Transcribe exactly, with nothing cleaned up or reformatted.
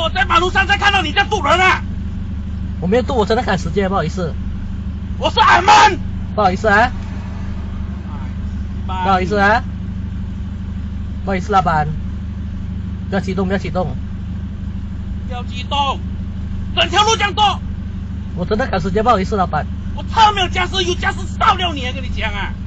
我在马路上才看到你在堵人啊！ 我没有堵，我真的赶时间，不好意思。 我是俺们。 不好意思啊。不好意思啊。不好意思，老板。不要激动，不要激动。 不要激动，整条路这样多。 我真的赶时间，不好意思，老板。 我超没有驾驶，有驾驶少了你，跟你讲啊。